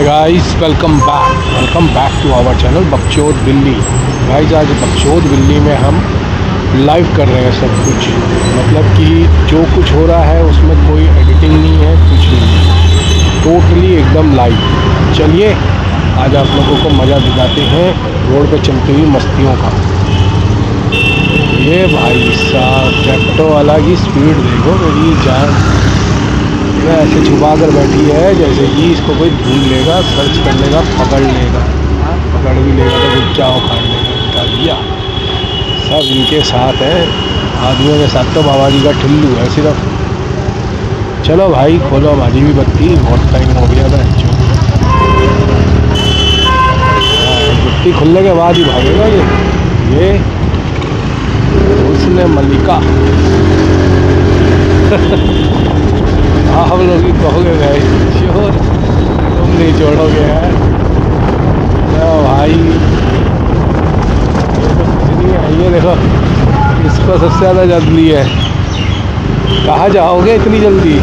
Guys welcome back to our channel Bakchod Delhi. Guys आज बकचोद दिल्ली में हम लाइव कर रहे हैं सब कुछ, मतलब कि जो कुछ हो रहा है उसमें कोई एडिटिंग नहीं है, कुछ नहीं है, टोटली एकदम लाइव। चलिए आज आप लोगों को मज़ा दिखाते हैं रोड पे चलती हुई मस्तियों का। ये भाई साहब ट्रैक्टर वाला की स्पीड देखो मेरी जान, ऐसे छुपा कर बैठी है जैसे कि इसको कोई ढूंढ लेगा, सर्च कर लेगा, पकड़ लेगा, पकड़ भी लेगा तो गुच्चा उखाड़ लेगा। क्या दिया सब इनके साथ है, आदमियों के साथ तो बाबा जी का ठिल्लू है सिर्फ। चलो भाई खोलो हमारी भी बत्ती, बहुत टाइम हो गया था। बत्ती खुलने के बाद ही भागेगा ये उसने मल्लिका। आप लोग ही कहोगे भाई शोर तुम नहीं छोड़ोगे यार। भाई ये तो कुछ नहीं है, ये देखो इसको सबसे ज़्यादा जल्दी है। कहाँ जाओगे इतनी जल्दी?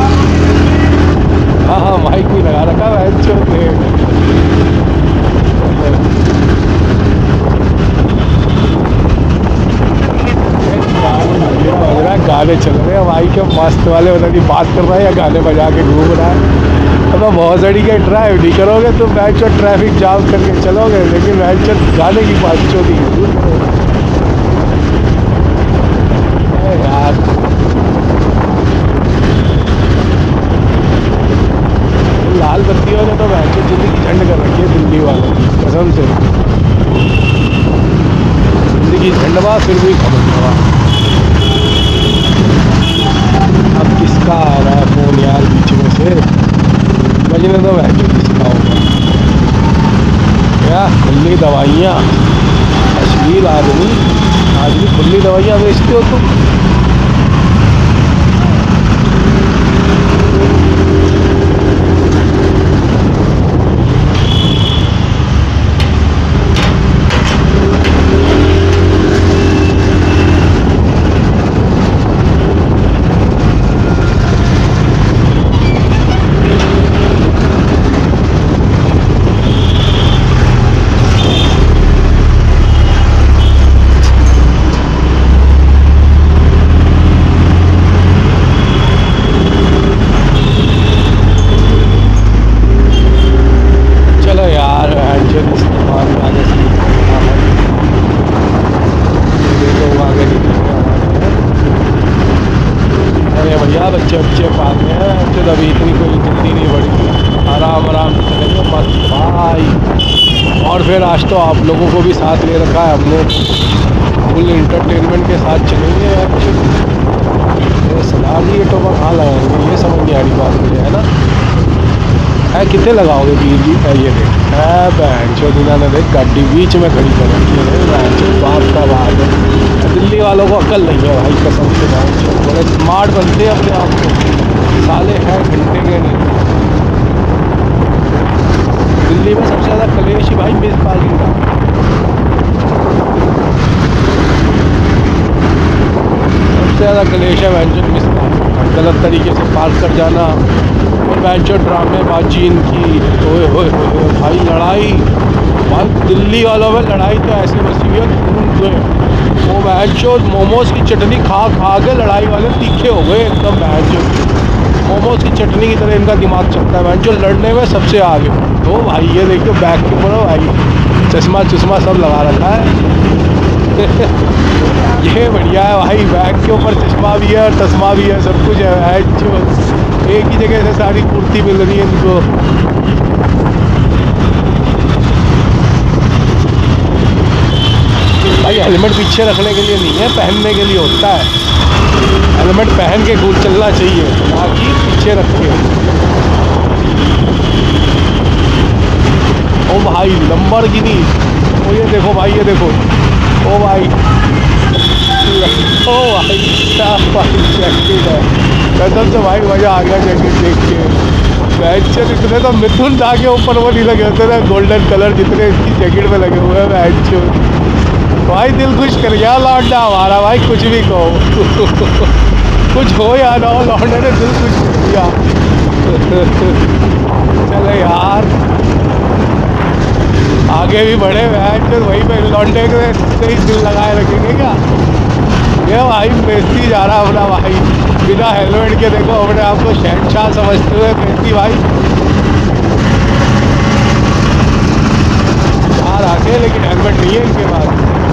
हाँ माइक भी लगा रखा है छोटे। गाने चल रहे हैं भाई के मस्त वाले, पता नहीं बात कर रहा है या गाने बजा के घूम रहा है। तो बहुत सड़ी के ड्राइव नहीं करोगे तो मैच और ट्रैफिक जाम करके चलोगे, लेकिन मैच गाने की बात चोरी यार। लाल बत्तियों ने तो मैच जिंदगी झंड कर रखी है दिल्ली वालों की कसम से। जिंदगी झंडवा फिर भी खबरवा। अब किसका आ रहा है फ़ोन यार बीच में से, बजने तो वह किसका होगा क्या? खुली दवाइयाँ, अश्लील आदमी खुली दवाइयाँ बेचते हो तुम। बच्चे पाल हैं तो अभी इतनी कोई जल्दी नहीं बढ़ी, आराम से चलेंगे मस्त भाई। और फिर आज तो आप लोगों को भी साथ ले रखा है हमने, फुल इंटरटेनमेंट के साथ चलेंगे। सरदार जी ये टोपा कहाँ लगाएंगे ये समझ नहीं आ रही बात मुझे, है ना? है कितने लगाओगे बीर जी? ये देख है बहन चौधरी ने देख गाड़ी बीच में खड़ी कर रखी है। बाप का बात है, दिल्ली वालों को अक्ल नहीं है भाई कसम से। बड़े स्मार्ट बनते हैं अपने आप को, साले हैं घंटे के नहीं। दिल्ली में सबसे ज़्यादा कलेश ही भाई मिस पार्किंग का। सबसे ज़्यादा कलेश है वैंचर मिस पार्किंग का, गलत तरीके से पार्क कर जाना और वैंचर ड्रामेबाजी इनकी। ओए भाई लड़ाई भाई दिल्ली वालों में लड़ाई तो ऐसी बसी हुई है। वो वैंचर मोमोज की चटनी खा के लड़ाई वाले तीखे हो गए एकदम। वैंचर मोमोज की चटनी की तरह इनका दिमाग चलता है, वैंचर लड़ने में सबसे आगे। तो भाई ये देखिए बैक के ऊपर भाई चश्मा सब लगा रखा है। ये बढ़िया है भाई, बैग के ऊपर चश्मा भी है और तस्मा भी है, सब कुछ है। जो एक ही जगह से सारी पूर्ति मिल रही है इनको। भाई हेलमेट पीछे रखने के लिए नहीं है, पहनने के लिए होता है। हेलमेट पहन के कूद चलना चाहिए, ना कि पीछे रख के। ओ भाई लंबरगिनी, ओ ये देखो भाई, ये देखो ओ भाई, ओ भाई क्या भाई जैकेट है कसम से भाई, मज़ा आ गया जैकेट देख के। वैंचर इतने तो मिथुन दा के ऊपर वो नहीं लगे होते ना गोल्डन कलर जितने इसकी जैकेट में लगे हुए हैं वैंचर। भाई दिल खुश कर गया लौंडा हमारा भाई, कुछ भी कहो कुछ हो या ना हो लौंडे ने दिल खुश कर दिया। चल अरे यार आगे भी बढ़े जो वहीं पे लौंडे के ही दिल लगाए रखेंगे क्या? ये भाई बेइज्जती जा रहा अपना भाई, बिना हेलमेट के देखो अपने आपको शहंशाह समझते हुए बेइज्जती भाई बाहर आके, लेकिन हेलमेट नहीं है इनके पास।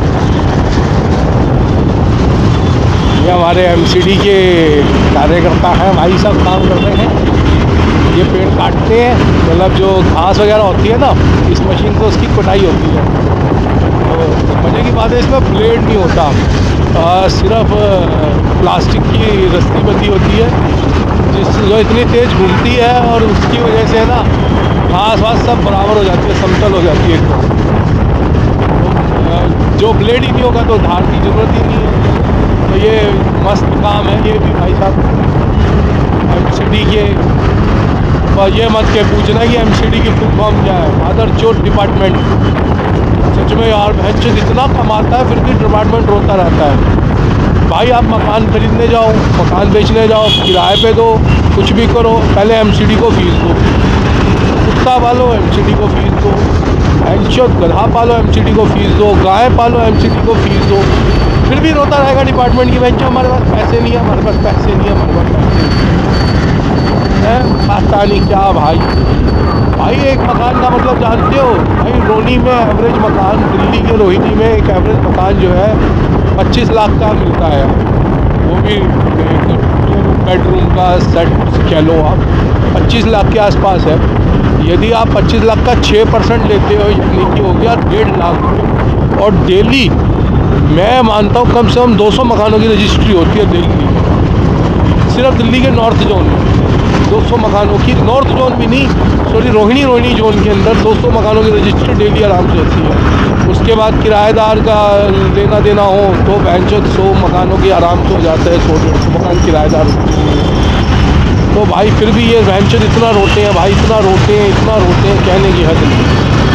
ये हमारे एमसीडी के कार्यकर्ता हैं भाई, सब काम कर रहे हैं। ये पेड़ काटते हैं, मतलब जो घास वगैरह होती है ना, इस मशीन से उसकी कुटाई होती है। तो मज़े की बात है इसमें ब्लेड नहीं होता, सिर्फ प्लास्टिक की रस्सी बंधी होती है जो इतनी तेज़ घूमती है, और उसकी वजह से ना घास वास सब बराबर हो जाती है, समतल हो जाती है एकदम। तो जो ब्लेड ही नहीं होगा तो धार की ज़रूरत ही नहीं है। तो ये मस्त काम है ये भी भाई साहब एमसीडी के। और ये मत के पूछना कि एमसीडी की फुल फॉर्म क्या है, मादर चोट डिपार्टमेंट। सच में यार भैंस इतना कमाता है फिर भी डिपार्टमेंट रोता रहता है। भाई आप मकान खरीदने जाओ, मकान बेचने जाओ, किराए पे दो, कुछ भी करो, पहले एमसीडी को फीस दो। कुत्ता पालो एमसीडी को फीस दो, भैंस गधा पालो एमसीडी को फीस दो, गाय पालो एमसीडी को फीस दो, फिर भी रोता रहेगा डिपार्टमेंट की भैंस हमारे पास पैसे नहीं है, हमारे पास पैसे नहीं है, हमारे पास पैसे नहीं है। पता नहीं क्या भाई। भाई एक मकान का मतलब जानते हो भाई, रोहिणी में एवरेज मकान, दिल्ली के रोहिणी में एक एवरेज मकान जो है 25 लाख का मिलता है। वो भी एक 2 बेडरूम का सेट कह लो आप, 25 लाख के आसपास है। यदि आप 25 लाख का 6% लेते हो, यानी कि हो गया 1.5 लाख रुपये। और डेली मैं मानता हूँ कम से कम 200 मकानों की रजिस्ट्री होती है दिल्ली में, सिर्फ दिल्ली के नॉर्थ जोन में 200 मकानों की, नॉर्थ जोन भी नहीं सॉरी रोहिणी जोन के अंदर 200 मकानों की रजिस्ट्री डेली आराम से होती है। उसके बाद किराएदार का लेना देना हो तो 100 मकानों की आराम से हो जाते हैं, 100-150 मकान किराएदार। तो भाई फिर भी ये वेंचर इतना रोते हैं भाई, इतना रोते हैं, कहने की हद नहीं।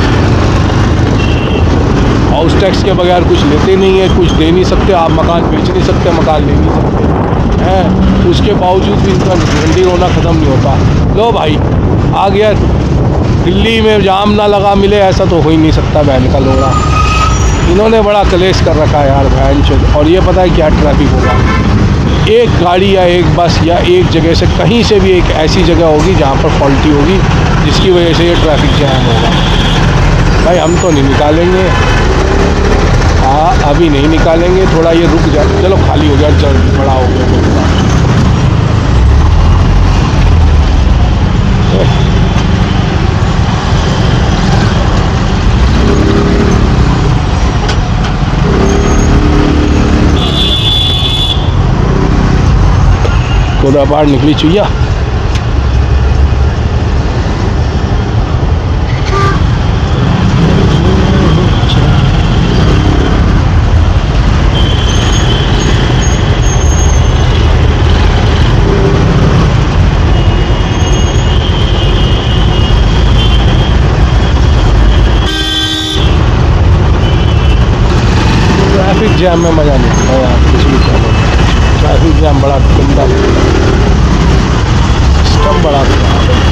हाउस टैक्स के बगैर कुछ लेते नहीं है, कुछ दे नहीं सकते, आप मकान बेच नहीं सकते, मकान ले नहीं सकते हैं, उसके बावजूद भी इनका झंडी रोना ख़त्म नहीं होता। लो भाई आ गया, दिल्ली में जाम ना लगा मिले ऐसा तो हो ही नहीं सकता। बहन का लोड़ा इन्होंने बड़ा कलेश कर रखा है यार बहन चोद। और ये पता है क्या ट्रैफिक होगा, एक गाड़ी या एक बस या एक जगह से कहीं से भी एक ऐसी जगह होगी जहाँ पर फॉल्टी होगी, जिसकी वजह से ये ट्रैफिक जैम होगा। भाई हम तो नहीं निकालेंगे, हाँ अभी नहीं निकालेंगे, थोड़ा ये रुक जाए। चलो खाली हो गया, चल बड़ा हो गया थोड़ा बाहर निकली चुईया। ट्रैफिक जैम में मज़ा नहीं आता यार, कुछ भी कह लो। ट्रैफिक जैम बड़ा गंदा सिस्टम, बड़ा खराब है।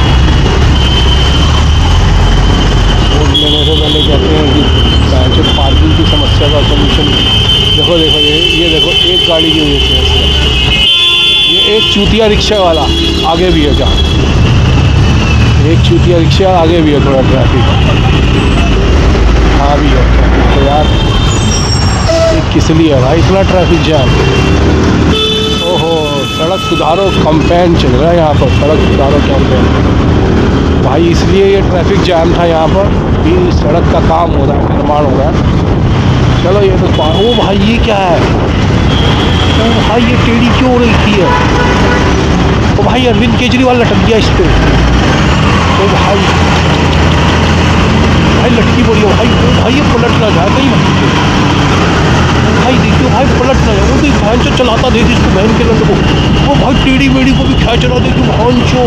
वोट लेने से पहले कहते हैं कि जो पार्किंग की समस्या का सोल्यूशन, देखो ये देखो एक गाड़ी की वजह से ऐसे, ये एक चूतिया रिक्शा वाला आगे भी है, जहाँ एक चूतिया रिक्शा आगे भी है, थोड़ा ट्रैफिक हाँ भी है। तो यार किस लिए है भाई इतना ट्रैफिक जैम? ओहो, सड़क सुधारो कैंपेन चल रहा है यहाँ पर, सड़क सुधारो कैंपेन भाई, इसलिए ये ट्रैफिक जैम था यहाँ पर कि सड़क का काम हो रहा है, निर्माण हो रहा है। चलो ये तो ओ भाई ये क्या है? ओ भाई ये टेढ़ी क्यों हो रही थी है? ओ भाई अरविंद केजरीवाल लटक गया इस पर। ओ भाई लटकी पड़ी है भाई, भाई ये पलट ना जाए कहीं भाई, देखियो भाई पलट ना जाए। वो भी बहन चो चलाता देखी इसको, बहन के लंड को, वो भाई टेढ़ी मेढ़ी को भी खींच रहा देखियो बहन चो।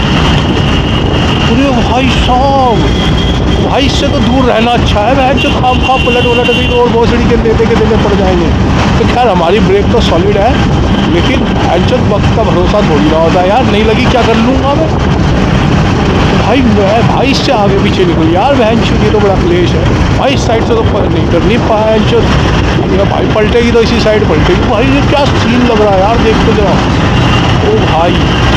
अरे भाई साहब, भाई इससे तो दूर रहना अच्छा है। बहन चो खाम पलट गई तो और भोसड़ी के देने पड़ जाएंगे। तो खैर हमारी ब्रेक तो सॉलिड है, लेकिन बहन चो वक्त का भरोसा थोड़ी ना होता है यार, नहीं लगी क्या कर लूँगा मैं। भाई मैं भाई इससे आगे पीछे निकल यार, बहन ये तो बड़ा क्लेश है भाई। इस साइड से तो नहीं करनी बहन, भाई पलटेगी तो इसी साइड पलटेगी भाई। ये क्या सीन लग रहा है यार, देख तो जरा। ओ भाई,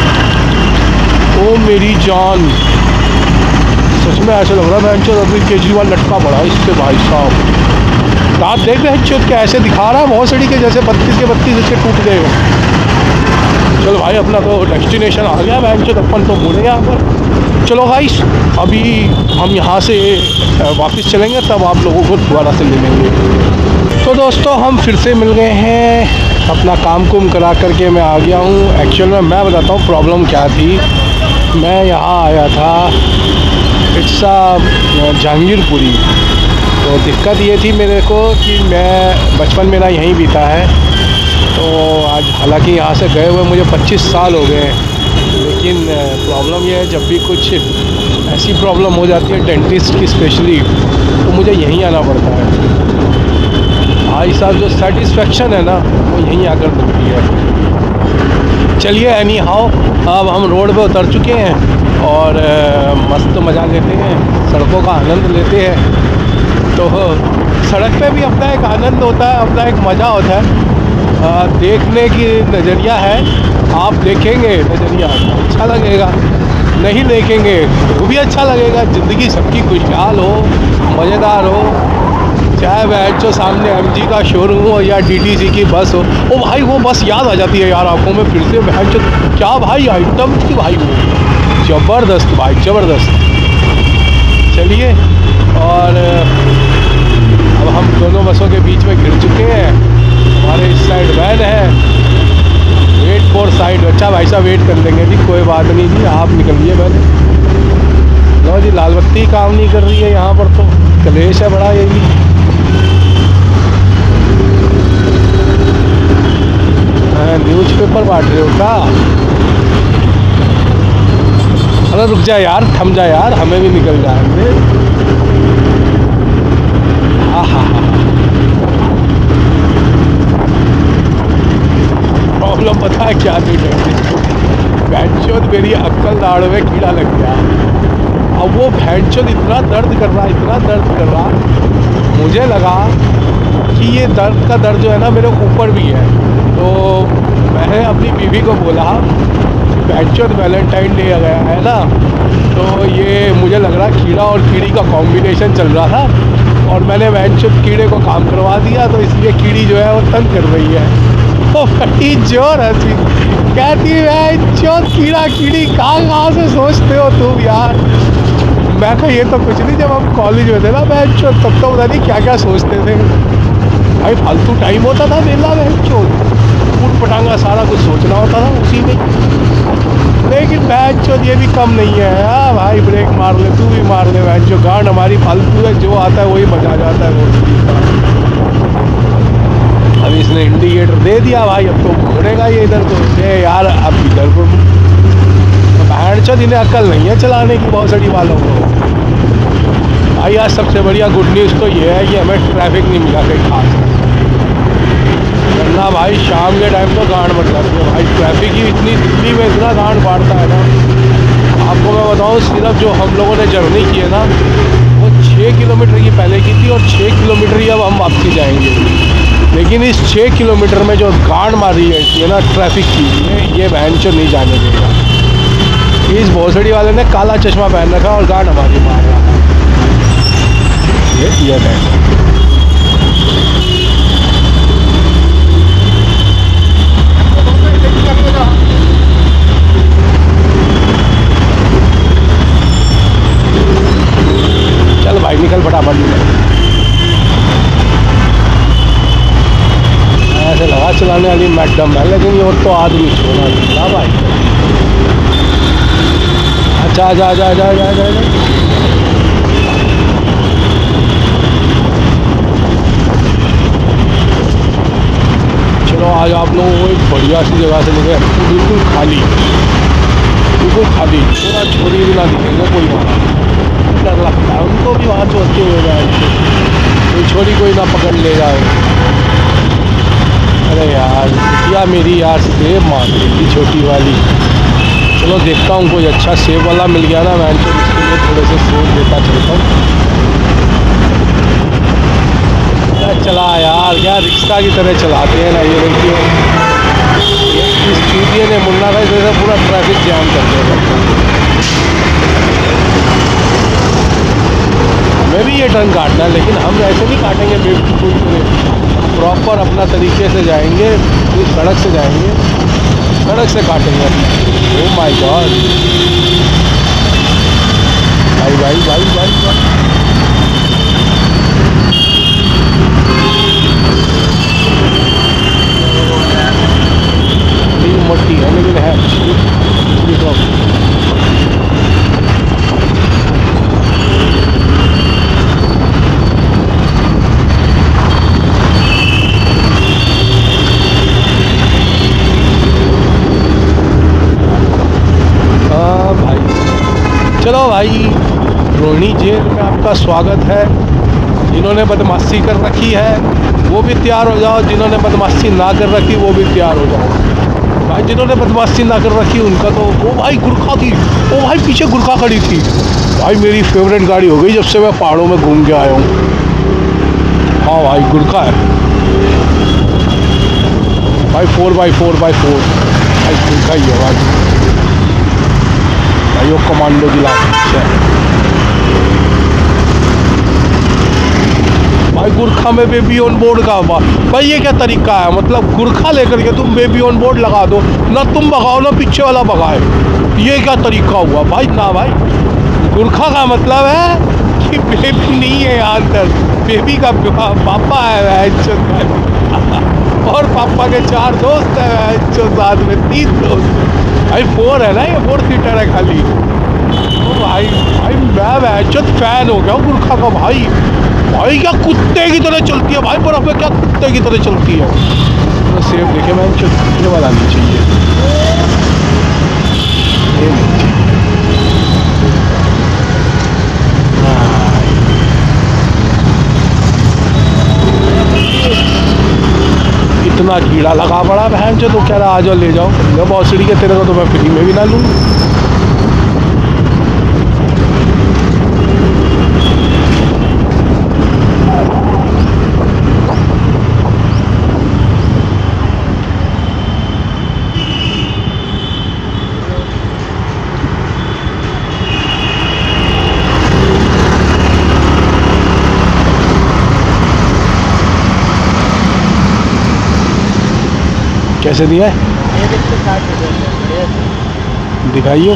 ओ मेरी जान, सच में ऐसे लग रहा है बहन अभी केजरीवाल लटका पड़ा है इससे भाई साहब। दांत देख बहन क्या ऐसे दिखा रहा है भोसड़ी के जैसे 32 के 32 इसके टूट गए। चलो भाई अपना तो डेस्टिनेशन आ गया बहन, अपन तो बोले यहाँ पर। चलो गाइस अभी हम यहाँ से वापस चलेंगे, तब आप लोगों को दोबारा से ले लेंगे। तो दोस्तों हम फिर से मिल गए हैं, अपना काम कुम करा करके मैं आ गया हूँ। एक्चुअल में मैं बताता हूँ प्रॉब्लम क्या थी। मैं यहाँ आया था इट्स जहांगीरपुरी। तो दिक्कत ये थी मेरे को कि मैं बचपन मेरा यहीं बीता है। तो आज हालांकि यहाँ से गए हुए मुझे 25 साल हो गए हैं, लेकिन प्रॉब्लम ये है जब भी कुछ ऐसी प्रॉब्लम हो जाती है डेंटिस्ट की स्पेशली, तो मुझे यहीं आना पड़ता है। भाई साहब जो सेटिस्फेक्शन है ना वो यहीं आकर मिलती है। चलिए एनी हाउ अब हम रोड पे उतर चुके हैं और मस्त मज़ा लेते हैं, सड़कों का आनंद लेते हैं। तो सड़क पे भी अपना एक आनंद होता है, अपना एक मज़ा होता है। देखने की नज़रिया है, आप देखेंगे नज़रिया अच्छा लगेगा, नहीं देखेंगे वो भी अच्छा लगेगा। ज़िंदगी सबकी खुशहाल हो, मज़ेदार हो, चाहे वह जो सामने MG का शोरूम हो या DTC की बस हो। ओ भाई वो बस याद आ जाती है यार आंखों में फिर से, वह जो क्या भाई आइटम थी भाई, वो ज़बरदस्त भाई ज़बरदस्त। चलिए और अब हम दोनों बसों के बीच में घिर चुके हैं। हमारे इस साइड वैन है, वेट फॉर साइड। अच्छा भाई साहब वेट कर लेंगे जी, कोई बात नहीं जी, आप निकलिए पहले। लो जी लाल बत्ती काम नहीं कर रही है यहाँ पर, तो कलेश है बड़ा ये भी। न्यूज़पेपर बांट रहे हो क्या? अरे रुक जा यार, थम जा यार, हमें भी निकल जाएंगे। हाँ हाँ हाँ, प्रॉब्लम पता है क्या थी? भैंचोद मेरी अक्ल दाढ़ में कीड़ा लग गया। अब वो भैंचोद इतना दर्द कर रहा, इतना दर्द कर रहा, मुझे लगा कि ये दर्द का दर्द जो है ना मेरे ऊपर भी है। तो मैंने अपनी बीवी को बोला भैंचोद वैलेंटाइन डे आ गया है ना, तो ये मुझे लग रहा कीड़ा और कीड़ी का कॉम्बिनेशन चल रहा था, और मैंने भैंचोद कीड़े को काम करवा दिया, तो इसलिए कीड़ी जो है वो तंग कर रही है। तो बड़ी जोर हंसी, कहती है चौथ कीड़ा कीड़ी कहाँ से सोचते हो तुम यार। मैं कहा ये तो कुछ नहीं, जब हम कॉलेज में थे ना बैच तब तो पता नहीं क्या क्या सोचते थे भाई, फालतू टाइम होता था मेला बैच, फूट पटांगा सारा कुछ सोचना होता था उसी में। लेकिन बैच ये भी कम नहीं है। हाँ भाई ब्रेक मार ले, तू भी मार ले बैच, गांड हमारी फालतू है, जो आता है वही मजा आ जाता है वो। अब इसने इंडिकेटर दे दिया भाई, अब तो मुड़ेगा ये इधर को। ये यार अब इधर को भैंचोद इन्हें अक्ल नहीं है चलाने की भोसड़ी वालों को। भाई आज सबसे बढ़िया गुड न्यूज़ तो ये है कि हमें ट्रैफिक नहीं मिला कहीं खास, वरना भाई शाम के टाइम तो गांड बढ़ जाती है भाई। ट्रैफिक ही इतनी दिल्ली में इतना गांड बांटता है ना, आपको मैं बताऊँ सिर्फ जो हम लोगों ने जर्नी की है ना वो 6 किलोमीटर की पहले की थी, और 6 किलोमीटर ही अब हम वापसी जाएंगे। लेकिन इस 6 किलोमीटर में जो गांड मारी है ना ट्रैफिक की, ये भैंचोद नहीं जाने देगा। इस भोसड़ी वाले ने काला चश्मा पहन रखा और गांड हमारी मार रहा है। ये है चल भाई निकल फटाफट निकल। ऐसे लगा चलाने वाली मैडम है, लेकिन ये तो आदमी छोड़ा निकला भाई। अच्छा जा जा जा जा जा, जा। चलो आज आप लोगों को एक बढ़िया सी जगह से लेके बिल्कुल खाली, बिल्कुल खाली, पूरा छोरी भी ना दिखेंगे कोई वहाँ। डर लगता है उनको भी वहाँ चोरते हुए जाए, कोई छोरी कोई ना पकड़ ले जाए। अरे यार बिटिया मेरी यार सेब मार रही थी छोटी वाली, चलो देखता हूँ कोई अच्छा सेब वाला मिल गया ना मैं तो इसके लिए थोड़े से सेब लेता चलता हूँ। चला यार, क्या रिक्शा की तरह चलाते हैं ना ये देखिए। इस चूतिए ने मुन्ना भाई से पूरा ट्रैफिक जाम कर दिया। हमें भी ये टर्न काटना है लेकिन हम ऐसे नहीं काटेंगे बेवकूफ़ से, प्रॉपर अपना तरीके से जाएंगे, इस सड़क से जाएंगे, सड़क से काटेंगे। ओह माय गॉड, भाई भाई भाई भाई भाई मोटी है लेकिन है तो। हाँ भाई, चलो भाई, रोहिणी जेल में आपका स्वागत है। जिन्होंने बदमाशी कर रखी है वो भी तैयार हो जाओ, जिन्होंने बदमाशी ना कर रखी वो भी तैयार हो जाओ। भाई जिन्होंने बदमाशी ना कर रखी उनका तो, वो भाई गुरखा थी, वो भाई पीछे गुरखा खड़ी थी। भाई मेरी फेवरेट गाड़ी हो गई जब से मैं पहाड़ों में घूम के आया हूँ। हाँ भाई गुरखा है भाई, 4x4 भाई गुरखा ही है भाई वो कमांडो जिला भाई। गुरखा में बेबी ऑन बोर्ड का भाई ये क्या तरीका है? मतलब गुरखा लेकर के तुम बेबी ऑन बोर्ड लगा दो ना, तुम भगाओ ना पीछे वाला भगाए, ये क्या तरीका हुआ भाई? ना भाई, गुरखा का मतलब है कि बेबी नहीं है यहाँ अंदर, बेबी का पापा है और पापा के 4 दोस्त हैं जो साथ में 3 दोस्त भाई, 4 है ना, ये 4 सीटर है खाली। तो भाई मैं फैन हो गया गुरखा का भाई। भाई क्या कुत्ते की तरह चलती है भाई, बर्फ में क्या कुत्ते की तरह चलती है। तो सेब देखे मैं, ये वाला नहीं चाहिए, ये नहीं चाहिए। इतना कीड़ा लगा पड़ा बहन जो, तो कह रहा आ जाओ ले जाओ, बहुत सीढ़ी के तेरे को तो मैं फ्री में भी ना लूँ। कैसे दिया है? दिखाइए।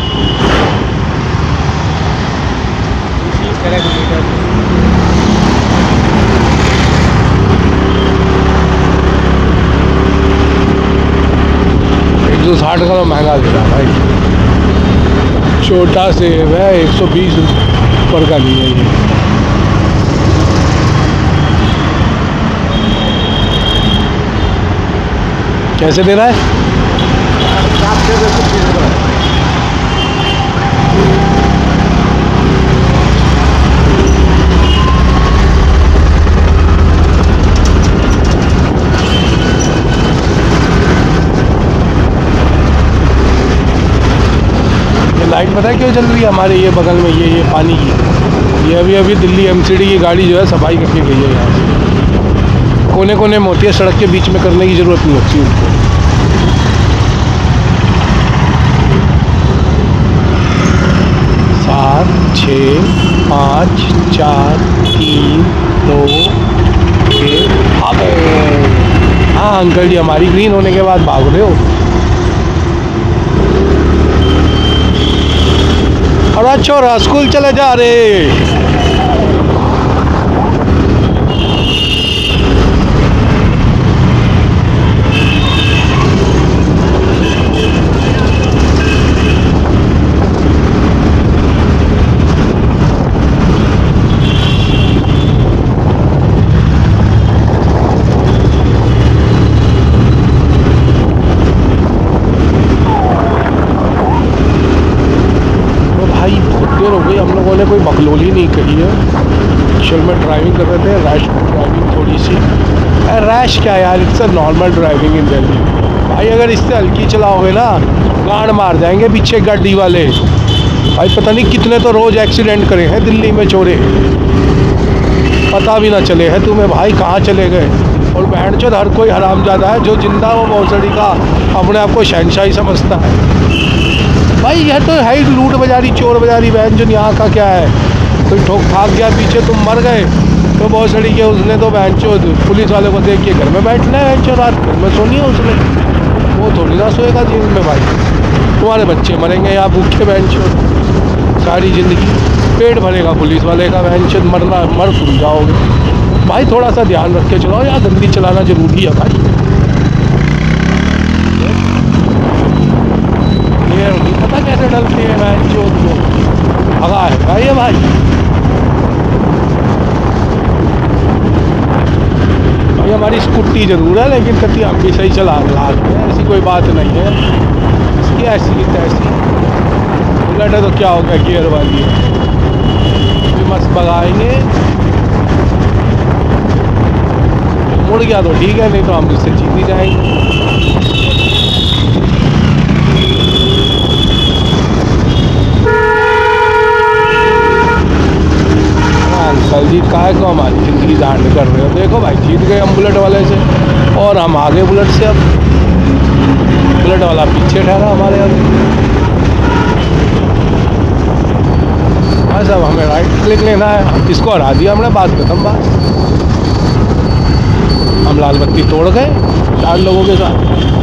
$160 का तो महंगा दे रहा भाई, छोटा सेब है 120 पर का नहीं है ये। कैसे दे रहा है? ये लाइट पता है क्यों जल रही है हमारे ये बगल में, ये पानी की, ये अभी दिल्ली एमसीडी की गाड़ी जो है सफाई करके गई है यहाँ से। कोने कोने में होती है, सड़क के बीच में करने की ज़रूरत नहीं होती उनको। 7 6 5 4 3 2 1 भागो। हाँ अंकल जी, हमारी ग्रीन होने के बाद भाग रहे हो। और छोरा स्कूल चले जा रहे। हम लोगों ने कोई बकलोली नहीं करी है, एक्चुअल में ड्राइविंग कर रहे थे, रैश ड्राइविंग थोड़ी सी। रैश क्या यार, it's a normal driving in Delhi. भाई अगर इससे हल्की चलाओगे ना गाड़ मार जाएंगे पीछे गाड़ी वाले। भाई पता नहीं कितने तो रोज़ एक्सीडेंट करे हैं दिल्ली में चोरे, पता भी ना चले है तुम्हें भाई कहाँ चले गए। और बहन चोद हर कोई हरामजादा है जो जिंदा वो भोसड़ी का अपने आप को शहनशाही समझता है। भाई यह तो है ही लूट बाजारी चोर बाजारी बहन जो, यहाँ का क्या है। कोई ठोक ठाक गया पीछे तुम मर गए तो भोसड़ी के उसने तो बहन चोद पुलिस वाले को देख के घर में बैठना है बहन चोद, रात घर में सोनी है उसने, वो थोड़ी ना सोएगा जेल में। भाई तुम्हारे बच्चे मरेंगे यहाँ भूखे बहन चोद सारी ज़िंदगी, पेट भरेगा पुलिस वाले का बहन चोद, मरना मर तुम जाओगे। भाई थोड़ा सा ध्यान रख के चलाओ यार, गंदी चलाना जरूरी है भाई। ये नहीं पता कैसे डलते हैं बहन चोद को, भगा है भाई ये भाई। भाई हमारी स्कूटी जरूर है लेकिन कभी हम भी सही चला रहे हैं, ऐसी कोई बात नहीं है। इसकी ऐसी तैसी बुलेट है तो क्या होगा, गियर वाली है, मस्त भगाएंगे। मुड़ गया तो ठीक है, नहीं तो हम इससे जीत ही जाएंगे। अंकल जी काहे को हमारी ज़िंदगी दांड कर रहे हो। देखो भाई जीत गए हम बुलेट वाले से और हम आगे बुलेट से, अब बुलेट वाला पीछे ठहरा हमारे आगे। हाँ साहब हमें राइट क्लिक लेना है, इसको हरा दिया हमने, बात खत्म बात। हम लाल बत्ती तोड़ गए 4 लोगों के साथ।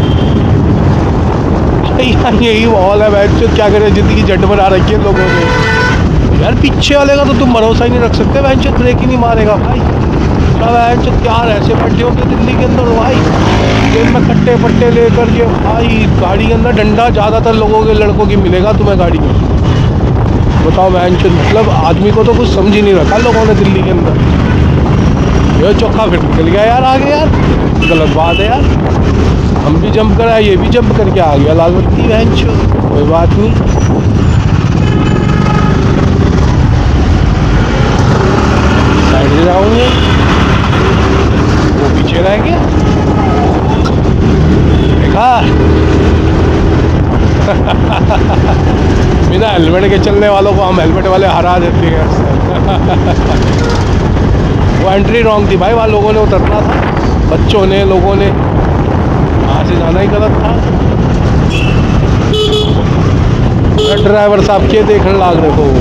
यही माहौल है बैठ चो, क्या करें ज़िंदगी झट बना रखी है लोगों ने यार। पीछे वाले का तो तुम भरोसा ही नहीं रख सकते, बैठ चो ब्रेक ही नहीं मारेगा भाई। बैठ चो क्या ऐसे बैठे होंगे दिल्ली के अंदर भाई, जेल में कट्टे पट्टे लेकर के भाई, गाड़ी के अंदर डंडा ज़्यादातर लोगों के लड़कों की मिलेगा तुम्हें गाड़ी में। बताओ बहन चो, मतलब आदमी को तो कुछ समझ ही नहीं रखा लोगों ने दिल्ली के अंदर। ये चौका फिर निकल गया यार आगे यार, गलत बात है यार। हम भी जंप कराए, ये भी जंप करके आ गया लाल बत्ती बहन चो, कोई बात नहीं। साइड से जाओगे वो पीछे रह गया, देखा। बिना हेलमेट के चलने वालों को हम हेलमेट वाले हरा देते हैं। वो एंट्री रॉन्ग थी भाई, वहाँ लोगों ने उतरना था, बच्चों ने, लोगों ने, वहाँ से जाना ही गलत था। ड्राइवर साहब के देखने लाग रहे हो।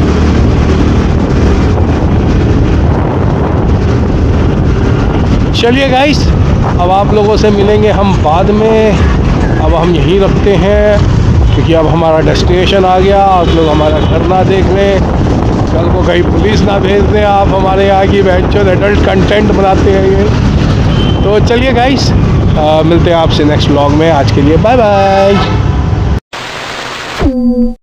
चलिए गाइस, अब आप लोगों से मिलेंगे हम बाद में। अब हम यहीं रखते हैं क्योंकि अब हमारा डेस्टिनेशन आ गया। आप लोग हमारा घर ना देख लें, कल को कहीं पुलिस ना भेज दें आप हमारे यहाँ की बेंचो एडल्ट कंटेंट बनाते हैं ये। तो चलिए गाइस, मिलते हैं आपसे नेक्स्ट व्लॉग में। आज के लिए बाय बाय।